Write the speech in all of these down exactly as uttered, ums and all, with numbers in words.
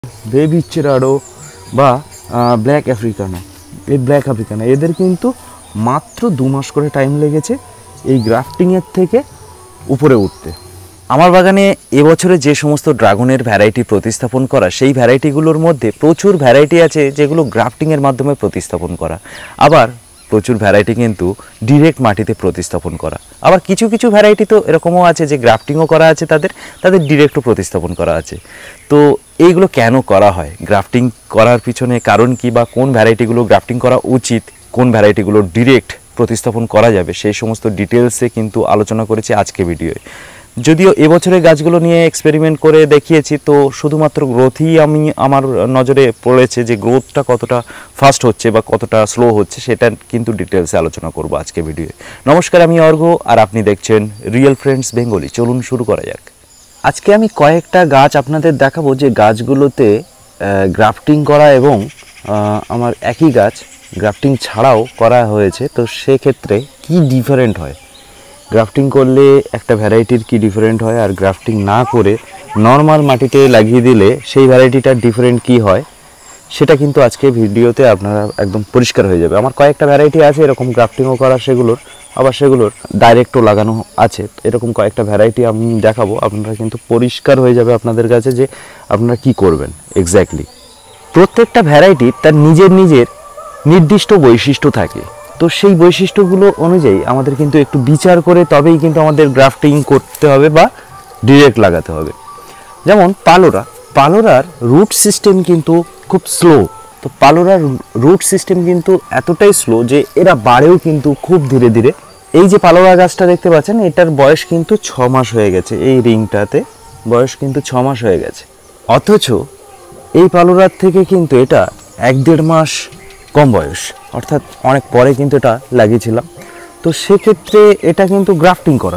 Baby চেরাডো বা black Africana, এই ব্ল্যাক আফ্রিকানা এদের কিন্তু মাত্র দু মাস করে টাইম লেগেছে এই গ্রাফটিংয়ের থেকে উপরে উঠতে। আমার বাগানে এবছরে যে সমস্ত ড্রাগনের ভ্যারাইটি প্রতিস্থাপন করা, সেই ভ্যারাইটিগুলোর মধ্যে প্রচুর ভ্যারাইটি আছে যেগুলো গ্রাফটিংয়ের মাধ্যমে প্রতিস্থাপন করা, আবার প্রচুর ভ্যারাইটি কিন্তু ডিরেক্ট মাটিতে প্রতিস্থাপন করা, আবার কিছু কিছু ভ্যারাইটি তো এরকমও আছে যে গ্রাফটিংও করা আছে, তাদের তাদের ডিরেক্টও প্রতিস্থাপন করা আছে। তো এইগুলো কেন করা হয়, গ্রাফটিং করার পিছনে কারণ কি, বা কোন ভ্যারাইটিগুলো গ্রাফটিং করা উচিত, কোন ভ্যারাইটিগুলো ডিরেক্ট প্রতিস্থাপন করা যাবে, সেই সমস্ত ডিটেলসে কিন্তু আলোচনা করেছি আজকে ভিডিওয়ে। যদিও এবছরে গাছগুলো নিয়ে এক্সপেরিমেন্ট করে দেখিয়েছি, তো শুধুমাত্র গ্রোথই আমি আমার নজরে পড়েছে যে গ্রোথটা কতটা ফাস্ট হচ্ছে বা কতটা স্লো হচ্ছে, সেটা কিন্তু ডিটেলসে আলোচনা করব আজকে ভিডিওয়ে। নমস্কার, আমি অর্ঘ আর আপনি দেখছেন রিয়েল ফ্রেন্ডস বেঙ্গলি। চলুন শুরু করা যাক। আজকে আমি কয়েকটা গাছ আপনাদের দেখাবো যে গাছগুলোতে গ্রাফটিং করা এবং আমার একই গাছ গ্রাফটিং ছাড়াও করা হয়েছে, তো সেক্ষেত্রে কি ডিফারেন্ট হয়, গ্রাফটিং করলে একটা ভ্যারাইটির কি ডিফারেন্ট হয় আর গ্রাফটিং না করে নর্মাল মাটিতে লাগিয়ে দিলে সেই ভ্যারাইটিটার ডিফারেন্ট কি হয়, সেটা কিন্তু আজকে ভিডিওতে আপনারা একদম পরিষ্কার হয়ে যাবে। আমার কয়েকটা ভ্যারাইটি আছে এরকম গ্রাফটিংও করা, সেগুলোর আবার সেগুলোর ডাইরেক্টও লাগানো আছে, এরকম কয়েকটা ভ্যারাইটি আমি দেখাবো, আপনারা কিন্তু পরিষ্কার হয়ে যাবে আপনাদের কাছে যে আপনারা কি করবেন এক্স্যাক্টলি। প্রত্যেকটা ভ্যারাইটি তার নিজের নিজের নির্দিষ্ট বৈশিষ্ট্য থাকে, তো সেই বৈশিষ্ট্যগুলো অনুযায়ী আমাদের কিন্তু একটু বিচার করে তবেই কিন্তু আমাদের গ্রাফটিং করতে হবে বা ডিরেক্ট লাগাতে হবে। যেমন পালোরা, পালোরার রুট সিস্টেম কিন্তু খুব স্লো, তো পালোরার রুট সিস্টেম কিন্তু এতটাই স্লো যে এরা বাড়েও কিন্তু খুব ধীরে ধীরে। এই যে পালোরা গাছটা দেখতে পাচ্ছেন, এটার বয়স কিন্তু ছ মাস হয়ে গেছে, এই রিংটাতে বয়স কিন্তু ছ মাস হয়ে গেছে, অথচ এই পালোরার থেকে কিন্তু এটা এক দেড় মাস কম বয়স, অর্থাৎ অনেক পরে কিন্তু এটা লাগিয়েছিলাম। তো সেক্ষেত্রে এটা কিন্তু গ্রাফটিং করা,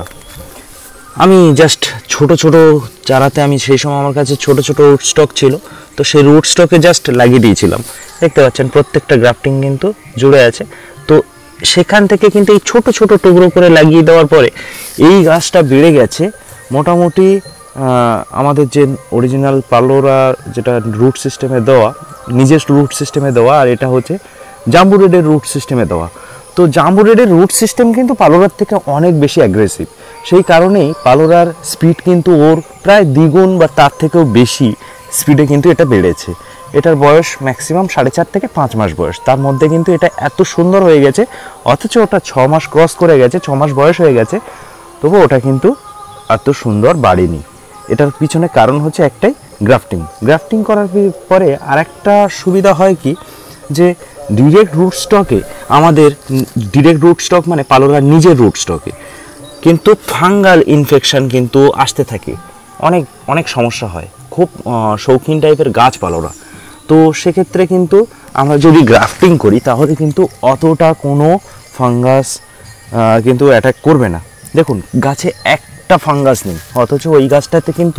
আমি জাস্ট ছোট ছোট চারাতে, আমি সেই সময় আমার কাছে ছোট ছোট রুট স্টক ছিল, তো সেই রুট স্টকে জাস্ট লাগিয়ে দিয়েছিলাম। দেখতে পাচ্ছেন প্রত্যেকটা গ্রাফটিং কিন্তু জুড়ে আছে, তো সেখান থেকে কিন্তু এই ছোট ছোট টুকরো করে লাগিয়ে দেওয়ার পরে এই গাছটা বেড়ে গেছে মোটামুটি আমাদের যে অরিজিনাল পালোরা যেটা রুট সিস্টেমে দেওয়া, নিজের রুট সিস্টেমে দেওয়া, আর এটা হচ্ছে জাম্বু রেডের রুট সিস্টেমে দেওয়া। তো জাম্বু রেডের রুট সিস্টেম কিন্তু পালোরার থেকে অনেক বেশি অ্যাগ্রেসিভ, সেই কারণেই পালোরার স্পিড কিন্তু ওর প্রায় দ্বিগুণ বা তার থেকেও বেশি স্পিডে কিন্তু এটা বেড়েছে। এটার বয়স ম্যাক্সিমাম সাড়ে চার থেকে পাঁচ মাস বয়স, তার মধ্যে কিন্তু এটা এত সুন্দর হয়ে গেছে, অথচ ওটা ছ মাস ক্রস করে গেছে, ছ মাস বয়স হয়ে গেছে, তবু ওটা কিন্তু এত সুন্দর বাড়েনি। এটার পিছনে কারণ হচ্ছে একটাই, গ্রাফটিং। গ্রাফটিং করার পরে আর একটা সুবিধা হয় কি, যে ডিরেক্ট রুট স্টকে, আমাদের ডিরেক্ট রুট স্টক মানে পালোরার নিজের রুট স্টকে কিন্তু ফাঙ্গাল ইনফেকশন কিন্তু আসতে থাকে, অনেক অনেক সমস্যা হয়, খুব শৌখিন টাইপের গাছ পালোরা। তো সেক্ষেত্রে কিন্তু আমরা যদি গ্রাফটিং করি তাহলে কিন্তু অতটা কোনো ফাঙ্গাস কিন্তু অ্যাটাক করবে না। দেখুন গাছে একটা ফাঙ্গাস নেই, অথচ ওই গাছটাতে কিন্তু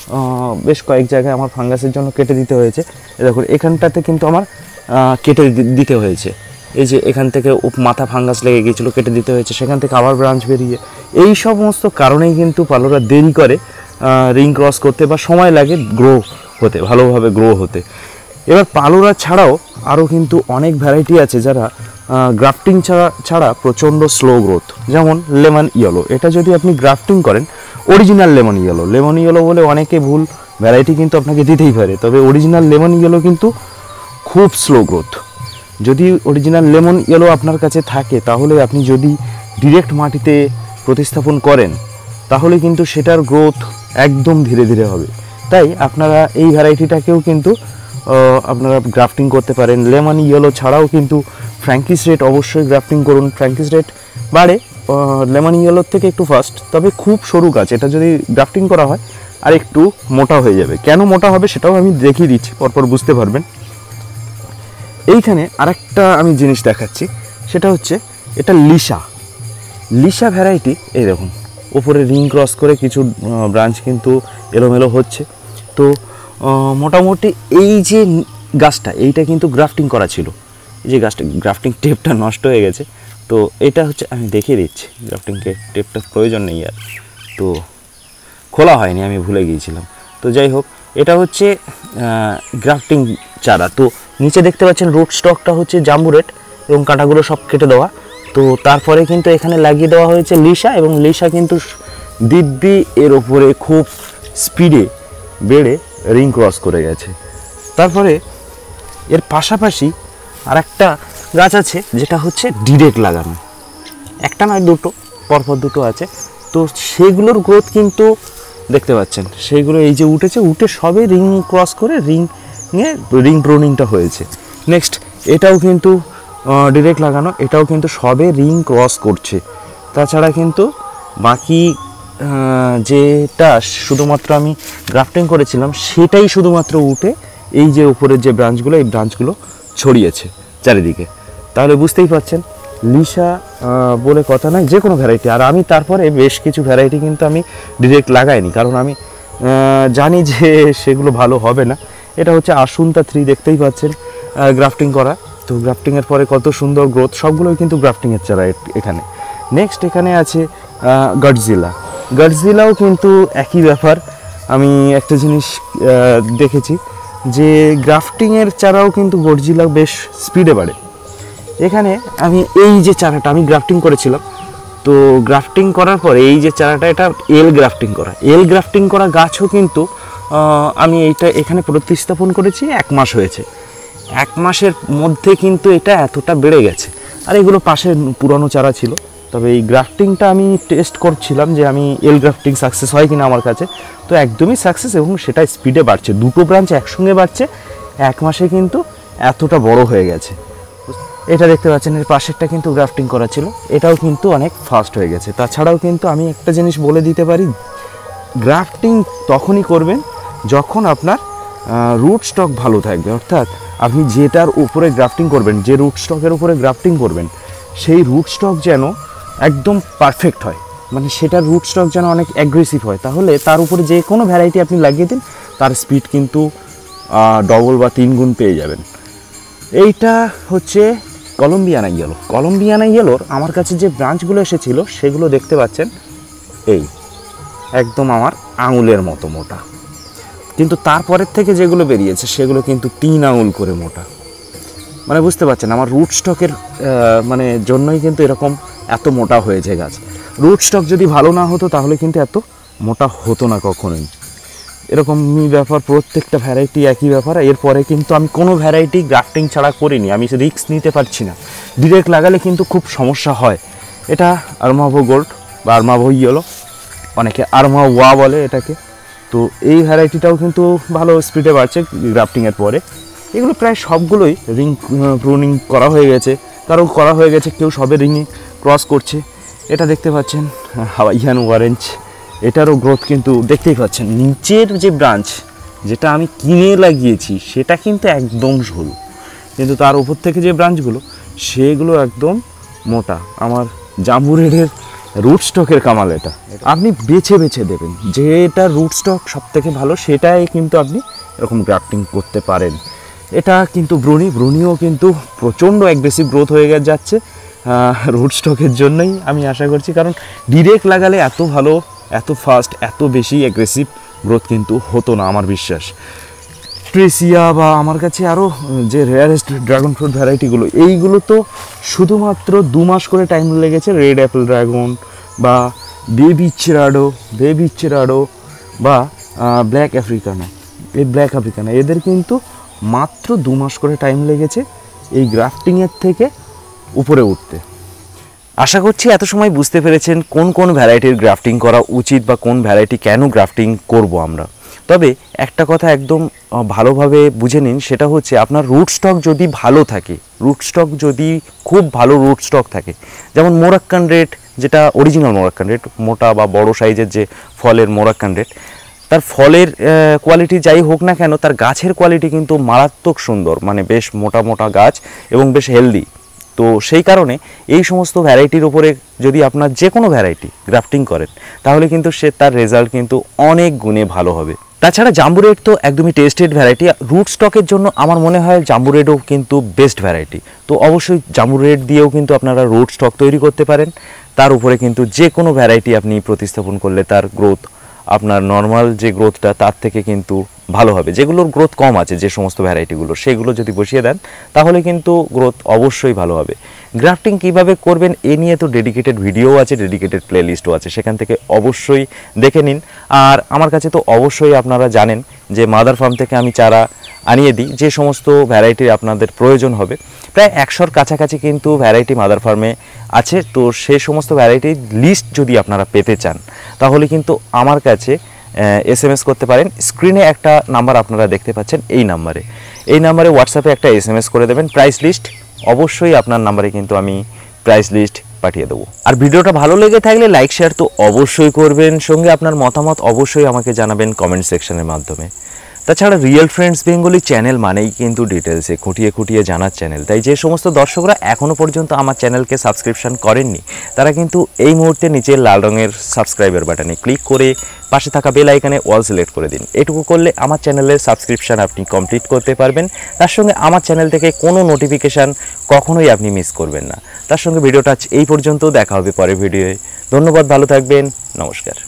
বেশ কয়েক জায়গায় আমার ফাঙ্গাসের জন্য কেটে দিতে হয়েছে। দেখুন এখানটাতে কিন্তু আমার কেটে দিতে হয়েছে, এই যে এখান থেকে মাথা ফাঙ্গাস লেগে গিয়েছিলো, কেটে দিতে হয়েছে, সেখান থেকে আবার ব্রাঞ্চ বেরিয়ে, এই সমস্ত কারণেই কিন্তু পালোরা দেরি করে রিং ক্রস করতে বা সময় লাগে গ্রো হতে, ভালোভাবে গ্রো হতে। এবার পালোরা ছাড়াও আরও কিন্তু অনেক ভ্যারাইটি আছে যারা গ্রাফটিং ছাড়া ছাড়া প্রচণ্ড স্লো গ্রোথ, যেমন লেমন ইয়েলো। এটা যদি আপনি গ্রাফটিং করেন, original lemon yellow, lemon yellow বলে অনেকে ভুল ভ্যারাইটি কিন্তু আপনাকে দিতেই পারে, তবে অরিজিনাল লেমন ইয়েলো কিন্তু খুব স্লো গ্রোথ। যদি অরিজিনাল লেমন ইয়েলো আপনার কাছে থাকে, তাহলে আপনি যদি ডিরেক্ট মাটিতে প্রতিস্থাপন করেন তাহলে কিন্তু সেটার গ্রোথ একদম ধীরে ধীরে হবে। তাই আপনারা এই ভ্যারাইটিটাকেও কিন্তু আপনারা গ্রাফটিং করতে পারেন। লেমন ইয়েলো ছাড়াও কিন্তু ফ্র্যাঙ্কিস রেড অবশ্যই গ্রাফটিং করুন, ফ্র্যাঙ্কিস রেড বাড়ে লেমন ইয়েলোর থেকে একটু ফাস্ট, তবে খুব সরু গাছ, এটা যদি গ্রাফটিং করা হয় আর একটু মোটা হয়ে যাবে। কেন মোটা হবে সেটাও আমি দেখিয়ে দিচ্ছি, পরপর বুঝতে পারবেন। এইখানে আরেকটা আমি জিনিস দেখাচ্ছি, সেটা হচ্ছে এটা লিসা, লিসা ভ্যারাইটি। এই দেখুন ওপরে রিং ক্রস করে কিছু ব্রাঞ্চ কিন্তু এলোমেলো হচ্ছে। তো মোটামুটি এই যে গাছটা, এইটা কিন্তু গ্রাফটিং করা ছিল, এই যে গাছটা গ্রাফটিং টেপটা নষ্ট হয়ে গেছে, তো এটা হচ্ছে আমি দেখিয়ে দিচ্ছি, গ্রাফটিং টেপটার প্রয়োজন নেই আর, তো খোলা হয়নি, আমি ভুলে গিয়েছিলাম। তো যাই হোক, এটা হচ্ছে গ্রাফটিং চারা। তো নিচে দেখতে পাচ্ছেন রুট স্টকটা হচ্ছে জাম্বু রেড এবং কাঁটাগুলো সব কেটে দেওয়া। তো তারপরে কিন্তু এখানে লাগিয়ে দেওয়া হয়েছে লিসা, এবং লিসা কিন্তু দিব্যি এর ওপরে খুব স্পিডে বেড়ে রিং ক্রস করে গেছে। তারপরে এর পাশাপাশি আর একটা গাছ আছে যেটা হচ্ছে ডিরেক্ট লাগানো, একটা নয় দুটো, পরপর দুটো আছে। তো সেগুলোর গ্রোথ কিন্তু দেখতে পাচ্ছেন, সেইগুলো এই যে উঠেছে, উঠে সবে রিং ক্রস করে রিংয়ে রিং প্রুনিংটা হয়েছে। নেক্সট এটাও কিন্তু ডিরেক্ট লাগানো, এটাও কিন্তু সবে রিং ক্রস করছে। তাছাড়া কিন্তু বাকি যেটা শুধুমাত্র আমি গ্রাফটিং করেছিলাম সেটাই শুধুমাত্র উঠে এই যে উপরের যে ব্রাঞ্চগুলো, এই ব্রাঞ্চগুলো ছড়িয়েছে চারিদিকে। তাহলে বুঝতেই পারছেন লিসা বলে কথা নয়, যে কোনো ভ্যারাইটি। আর আমি তারপরে বেশ কিছু ভ্যারাইটি কিন্তু আমি ডিরেক্ট লাগাইনি, কারণ আমি জানি যে সেগুলো ভালো হবে না। এটা হচ্ছে আসুনতা থ্রি, দেখতেই পাচ্ছেন গ্রাফটিং করা। তো গ্রাফটিংয়ের পরে কত সুন্দর গ্রোথ, সবগুলোই কিন্তু গ্রাফটিংয়ের চারা এখানে। নেক্সট এখানে আছে গডজিলা। গডজিলাও কিন্তু একই ব্যাপার। আমি একটা জিনিস দেখেছি যে গ্রাফটিংয়ের চারাও কিন্তু গডজিলা বেশ স্পিডে বাড়ে। এখানে আমি এই যে চারাটা আমি গ্রাফটিং করেছিলাম, তো গ্রাফটিং করার পরে এই যে চারাটা, এটা এল গ্রাফটিং করা, এল গ্রাফটিং করা গাছও কিন্তু আমি এইটা এখানে প্রতিস্থাপন করেছি, এক মাস হয়েছে। এক মাসের মধ্যে কিন্তু এটা এতটা বেড়ে গেছে। আর এগুলো পাশে পুরনো চারা ছিল। তবে এই গ্রাফটিংটা আমি টেস্ট করছিলাম যে আমি এল গ্রাফটিং সাকসেস হয় কিনা আমার কাছে, তো একদমই সাকসেস, এবং সেটা স্পিডে বাড়ছে। দুটো ব্রাঞ্চ একসঙ্গে বাড়ছে, এক মাসে কিন্তু এতটা বড় হয়ে গেছে। এটা দেখতে পাচ্ছেন, এর পাশেরটা কিন্তু গ্রাফটিং করা ছিল, এটাও কিন্তু অনেক ফাস্ট হয়ে গেছে। তাছাড়াও কিন্তু আমি একটা জিনিস বলে দিতে পারি, গ্রাফটিং তখনই করবেন যখন আপনার রুট স্টক ভালো থাকবে। অর্থাৎ আপনি যেটার উপরে গ্রাফটিং করবেন, যে রুট স্টকের উপরে গ্রাফটিং করবেন, সেই রুট স্টক যেন একদম পারফেক্ট হয়, মানে সেটার রুট স্টক যেন অনেক অ্যাগ্রেসিভ হয়। তাহলে তার উপরে যে কোনো ভ্যারাইটি আপনি লাগিয়ে দিন, তার স্পিড কিন্তু ডবল বা তিন গুণ পেয়ে যাবেন। এইটা হচ্ছে কলম্বিয়ানা ইয়েলো। কলম্বিয়ানা ইয়েলোর আমার কাছে যে ব্রাঞ্চগুলো এসেছিলো সেগুলো দেখতে পাচ্ছেন, এই একদম আমার আঙুলের মতো মোটা, কিন্তু তারপরের থেকে যেগুলো বেরিয়েছে সেগুলো কিন্তু তিন আঙুল করে মোটা। মানে বুঝতে পারছেন আমার রুট স্টকের মানে জন্যই কিন্তু এরকম এত মোটা হয়েছে গাছ। রুট স্টক যদি ভালো না হতো তাহলে কিন্তু এত মোটা হতো না কখনোই। এরকমই ব্যাপার, প্রত্যেকটা ভ্যারাইটি একই ব্যাপার। এরপরে কিন্তু আমি কোনো ভ্যারাইটি গ্রাফটিং ছাড়া করিনি, আমি রিস্ক নিতে পারছি না। ডিরেক্ট লাগালে কিন্তু খুব সমস্যা হয়। এটা আরমাভো গোল্ড বা আরমাভো ইয়েলো, অনেকে আরমা ওয়া বলে এটাকে। তো এই ভ্যারাইটিটাও কিন্তু ভালো স্পিডে বাড়ছে গ্রাফটিংয়ের পরে। এগুলো প্রায় সবগুলোই রিং প্রুনিং করা হয়ে গেছে, কারো করা হয়ে গেছে, কেউ সবে রিংয়ে ক্রস করছে। এটা দেখতে পাচ্ছেন হাওয়াইয়ান অরেঞ্জ, এটারও গ্রোথ কিন্তু দেখতেই পাচ্ছেন। নিচের যে ব্রাঞ্চ যেটা আমি কিনে লাগিয়েছি সেটা কিন্তু একদম সরু, কিন্তু তার উপর থেকে যে ব্রাঞ্চগুলো সেগুলো একদম মোটা। আমার জাম্বু রেডের রুট স্টকের কামাল এটা। আপনি বেছে বেছে দেবেন যেটা রুট স্টক সব থেকে ভালো, সেটাই কিন্তু আপনি এরকম গ্রাফটিং করতে পারেন। এটা কিন্তু ব্রুনি, ব্রুনিও কিন্তু প্রচণ্ড অ্যাগ্রেসিভ গ্রোথ হয়ে যাচ্ছে রুট স্টকের জন্যই আমি আশা করছি, কারণ ডিরেক্ট লাগালে এত ভালো, এত ফাস্ট, এত বেশি অ্যাগ্রেসিভ গ্রোথ কিন্তু হতো না আমার বিশ্বাস। ট্রেসিয়া বা আমার কাছে আরও যে রেয়ারেস্ট ড্রাগন ফ্রুট ভ্যারাইটিগুলো, এইগুলো তো শুধুমাত্র দু মাস করে টাইম লেগেছে। রেড অ্যাপেল ড্রাগন বা বেবি চেরাডো, বেবি চেরাডো বা ব্ল্যাক আফ্রিকানা, এই ব্ল্যাক আফ্রিকানা, এদের কিন্তু মাত্র দু মাস করে টাইম লেগেছে এই গ্রাফটিংয়ের থেকে উপরে উঠতে। আশা করছি এত সময় বুঝতে পেরেছেন কোন কোন ভ্যারাইটির গ্রাফটিং করা উচিত বা কোন ভ্যারাইটি কেন গ্রাফটিং করব আমরা। তবে একটা কথা একদম ভালোভাবে বুঝে নিন, সেটা হচ্ছে আপনার রুট স্টক যদি ভালো থাকে, রুট স্টক যদি খুব ভালো রুট স্টক থাকে, যেমন মোরাক্কান রেড, যেটা অরিজিনাল মোরাক্কান রেড, মোটা বা বড় সাইজের যে ফলের মোরাক্কান রেড, তার ফলের কোয়ালিটি যাই হোক না কেন, তার গাছের কোয়ালিটি কিন্তু মারাত্মক সুন্দর, মানে বেশ মোটা মোটা গাছ এবং বেশ হেলদি। তো সেই কারণে এই সমস্ত ভ্যারাইটির উপরে যদি আপনার যে কোনো ভ্যারাইটি গ্রাফটিং করেন, তাহলে কিন্তু সে তার রেজাল্ট কিন্তু অনেক গুণে ভালো হবে। তাছাড়া জাম্বু রেড তো একদমই টেস্টেড ভ্যারাইটি। রুট স্টকের জন্য আমার মনে হয় জাম্বু রেডও কিন্তু বেস্ট ভ্যারাইটি। তো অবশ্যই জাম্বু রেড দিয়েও কিন্তু আপনারা রুট স্টক তৈরি করতে পারেন। তার উপরে কিন্তু যে কোনো ভ্যারাইটি আপনি প্রতিস্থাপন করলে তার গ্রোথ আপনার নর্মাল যে গ্রোথটা তার থেকে কিন্তু ভালো হবে। যেগুলোর গ্রোথ কম আছে যে সমস্ত ভ্যারাইটিগুলো, সেগুলো যদি বসিয়ে দেন তাহলে কিন্তু গ্রোথ অবশ্যই ভালো হবে। গ্রাফটিং কিভাবে করবেন এ নিয়ে তো ডেডিকেটেড ভিডিও আছে, ডেডিকেটেড প্লেলিস্টও আছে, সেখান থেকে অবশ্যই দেখে নিন। আর আমার কাছে তো অবশ্যই আপনারা জানেন যে মাদার ফার্ম থেকে আমি চারা আনিয়ে দিই, যে সমস্ত ভ্যারাইটির আপনাদের প্রয়োজন হবে। প্রায় একশোর কাছাকাছি কিন্তু ভ্যারাইটি মাদার ফার্মে আছে। তো সেই সমস্ত ভ্যারাইটির লিস্ট যদি আপনারা পেতে চান তাহলে কিন্তু আমার কাছে এস এম এস করতে পারেন। স্ক্রিনে একটা নাম্বার আপনারা দেখতে পাচ্ছেন, এই নাম্বারে এই নাম্বারে হোয়াটসঅ্যাপে একটা এস এম এস করে দেবেন প্রাইস লিস্ট। অবশ্যই আপনার নাম্বারে কিন্তু আমি প্রাইস লিস্ট পাঠিয়ে দেবো। আর ভিডিওটা ভালো লেগে থাকলে লাইক শেয়ার তো অবশ্যই করবেন, সঙ্গে আপনার মতামত অবশ্যই আমাকে জানাবেন কমেন্ট সেকশনের মাধ্যমে। তাছাড়া রিয়েল ফ্রেন্ডস বেঙ্গলি চ্যানেল মানেই কিন্তু ডিটেলসে খুঁটিয়ে খুঁটিয়ে জানার চ্যানেল। তাই যে সমস্ত দর্শকরা এখনও পর্যন্ত আমার চ্যানেলকে সাবস্ক্রিপশন করেননি তারা কিন্তু এই মুহূর্তে নিচে লাল রঙের সাবস্ক্রাইবার বাটনে ক্লিক করে পাশে থাকা বেল আইকনে অল সিলেক্ট করে দিন। এটুকু করলে আমার চ্যানেলের সাবস্ক্রিপশন আপনি কমপ্লিট করতে পারবেন। তার সঙ্গে আমার চ্যানেল থেকে কোনো নোটিফিকেশান কখনোই আপনি মিস করবেন না। তার সঙ্গে ভিডিওটা এই পর্যন্ত, দেখা হবে পরের ভিডিওয়ে। ধন্যবাদ, ভালো থাকবেন, নমস্কার।